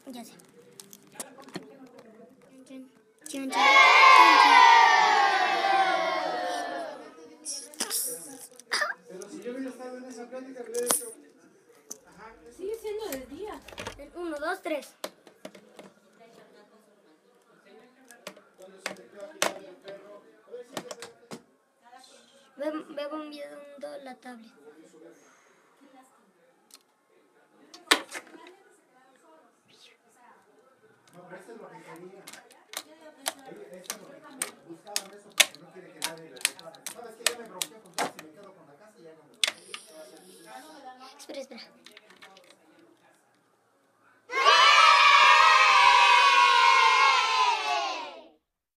Ya sé. Pero si yo hubiera estado en esa plática, le hubiera hecho. Ajá. Sigue siendo de día. 1, 2, 3. Ve bombeando la tablet. No, pero eso es lo que quería. Eso es lo que buscaban eso porque no quiere que nadie le reclame. ¿Sabes qué? Ya me bloqueó con todo. Si me quedo con la casa ya no me. Espera.